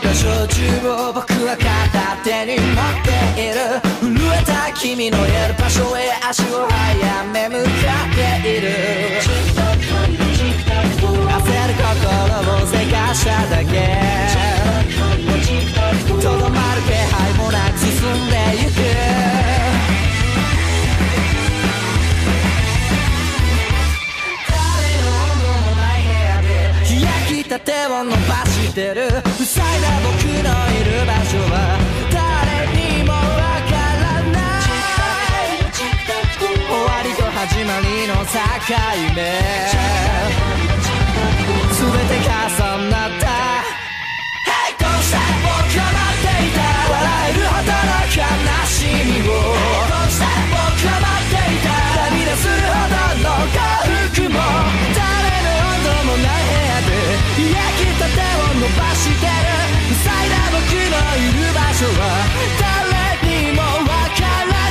た焼酎を僕は片手に持っている。震えた君のいる場所へ足を早め向かっている。焦る心をせかしただけ、とどまる気配もなく進んでゆく。手を伸ばしてる。塞いだ僕のいる場所は誰にもわからない。終わりと始まりの境目、全て重なった。どうして僕は待っていた。笑えるほどの悲しみをどうして僕は待っていた。涙するほどの幸福も誰の温度もない部屋で焼きたてを伸ばしてる。塞いだ僕のいる場所は誰にもわからない。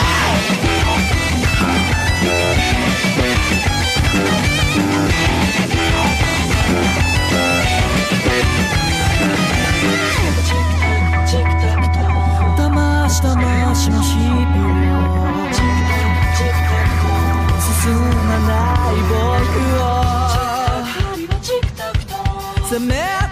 魂の日々を進まない僕を責め